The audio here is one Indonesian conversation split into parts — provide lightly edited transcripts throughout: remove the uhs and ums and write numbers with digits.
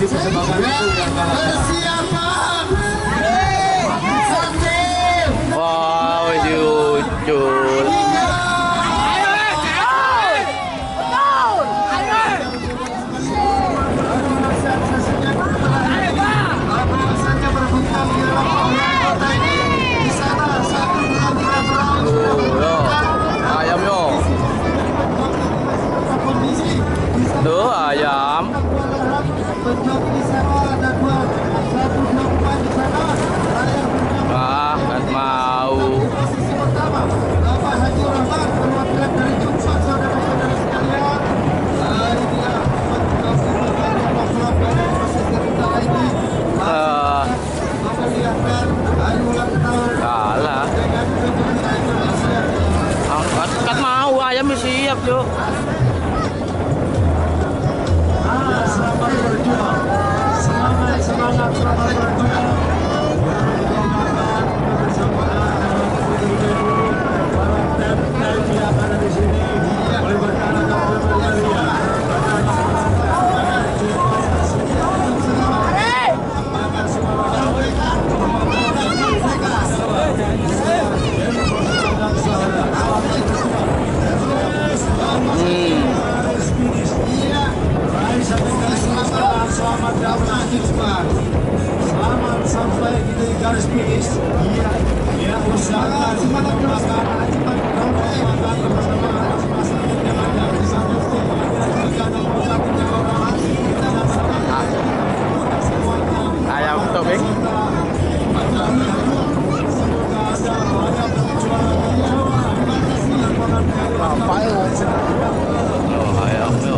kasih persembahan itu yang Persiapan. Wow, jujur. Ayam yo. Tuh ayam. Ah, kan mau. Kalah. Kan mau ayam siap, Cuk. selamat berjuang. Semangat, semangat, selamat berjuang. Yang ada di sini melibatkan selamat sampai kita di garis finish. Iya, ya usahakan semangat makan bersama masing-masing yang ada di satu tim. Jika ada satu orang kita dapat Ayam topeng. Oh, ayam yo.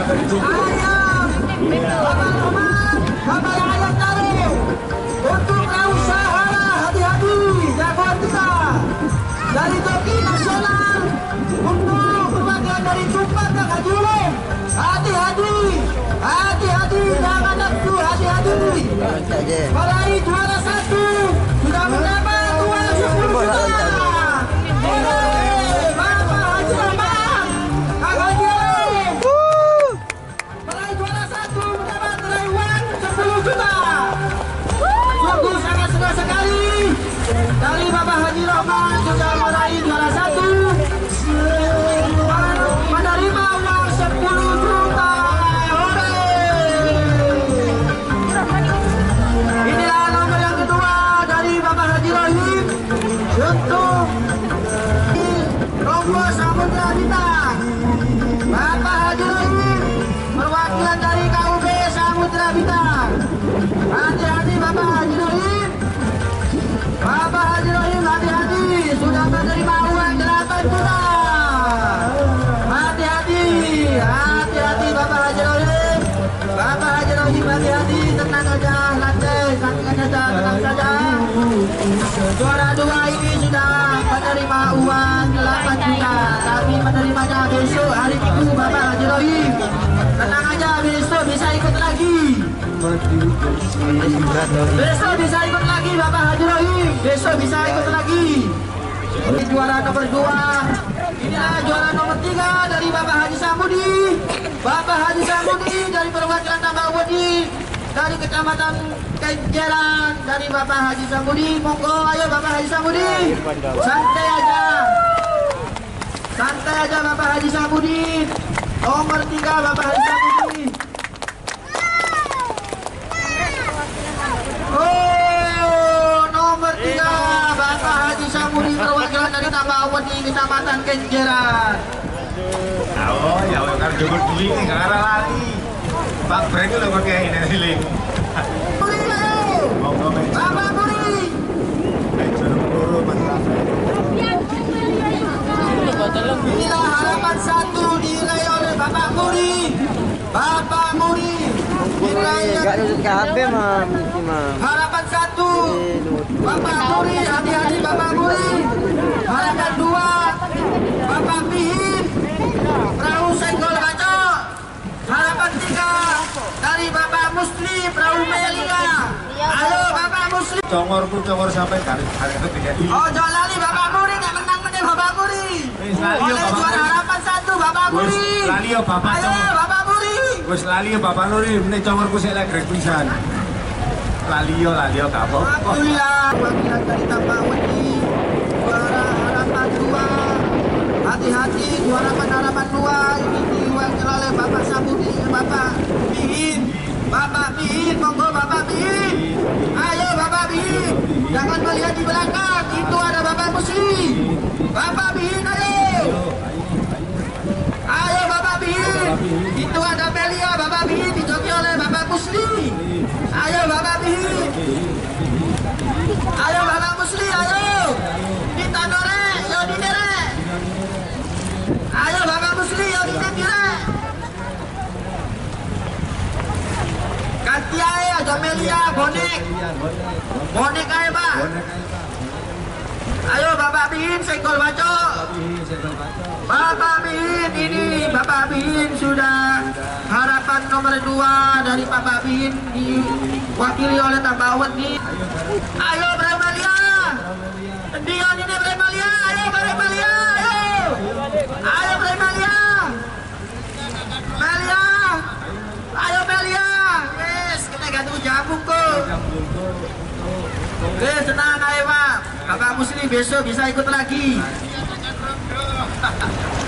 Bapak Rahman, Bapak Ayat Tarif. Untuk usaha hati-hati, jagoan kita. Dari Joki Nasional, untuk perwakilan dari Tumpang dan Hajulung. Hati-hati, hati-hati, jangan nafsu, hati-hati. Meraih juara 1, sudah mendapat uang 10 juta. Bapak Haji Rahman, Kang Haji Rahim. Meraih juara 1, mendapat uang 10 juta. Sungguh sangat senang sekali. Dari Bapak Haji Rahman sudah meraih juara 1. Menerima uang 10 juta. Inilah nomor yang kedua dari Bapak Haji Rahim untuk Rombos Samudra Bintang. Bapak Haji Rahim perwakilan dari KUB Samudra Bintang. Hati-hati Bapak Haji Rahim. Bapak Haji Rahim hati-hati, sudah menerima uang 8 juta. Hati-hati, hati-hati Bapak Haji Rahim. Bapak Haji Rahim hati-hati, tenang aja, lantai, santai saja, tenang saja. Juara 2 ini sudah menerima uang 8 juta, tapi menerimanya besok hari Minggu Bapak Haji Rahim. Tenang aja, besok bisa ikut lagi. Besok bisa ikut lagi Bapak Haji Rahim. Besok bisa ikut lagi. Ini juara nomor 2. Inilah juara nomor 3 dari Bapak Haji Samudi. Bapak Haji Samudi dari perwakilan Tambawudi, dari Kecamatan Kenjeran, dari Bapak Haji Samudi. Monggo, ayo Bapak Haji Samudi. Santai aja. Santai aja Bapak Haji Samudi. Nomor 3 Bapak Haji Samudi. Oh, nomor 3 Bapak Haji Samudi perwakilan dari Tambawudi, Kecamatan Kenjeran. Oh, ya kan jogot beli nggak ada lagi. Pak Breng udah pakai ini link. Muri, ayo. Bapak Muri. Inilah harapan 1 diraih oleh Bapak Muri. Bapak Muri. Harapan 1 Bapak Muri, hati-hati Bapak Muri. Harapan 2 Bapak Mihin, Perahu Senggol Kaco. Harapan 3 dari Bapak Musli, Perahu Melia. Ayo Bapak Musli. Congor sampai kali itu tiga. Oh, jangan lali Bapak Muri, nggak menang menang Bapak Muri. Oleh juara harapan 1 Bapak Muri. Lali yo Bapak. Ayo Bapak Muri. Wes lali yo Bapak Nuri, ini congorku sik lek grek pisan. Lali yo kapok. Alhamdulillah, wakilan dari Tambawudi, juara harapan 2. Hati-hati, juara harapan 2 ini diwakili oleh Bapak Samudi, Bapak Mihin. Bapak Mihin, monggo Bapak Mihin. Ayo Bapak Mihin, jangan melihat di belakang, itu ada Bapak Musli. Bapak Mihin, ayo. Ayo Bapak Mihin, itu ada Melia. Bapak Mihin dijoki oleh Bapak Musli. Ayo Bapak Mihin. Ayo Bapak Musli, ayo. Ditanore, yo dinere. Ayo Bapak Musli, yo dinere. Katia ya, Melia, bonek. Bonek aja Pak. Ayo Bapak Mihin, Senggol Baco. Bapak Mihin ini, Bapak Mihin sudah harapan nomor 2 dari Bapak Mihin diwakili oleh Tambawudi. Ayo Bremalia. Dion ini Bremalia, ayo Bremalia, ayo. Ayo Bremalia. Melia. Ayo Melia. Wes, kena gantung jamu kok. Oke, tenang ayo Pak. Bapak Musli besok bisa ikut lagi.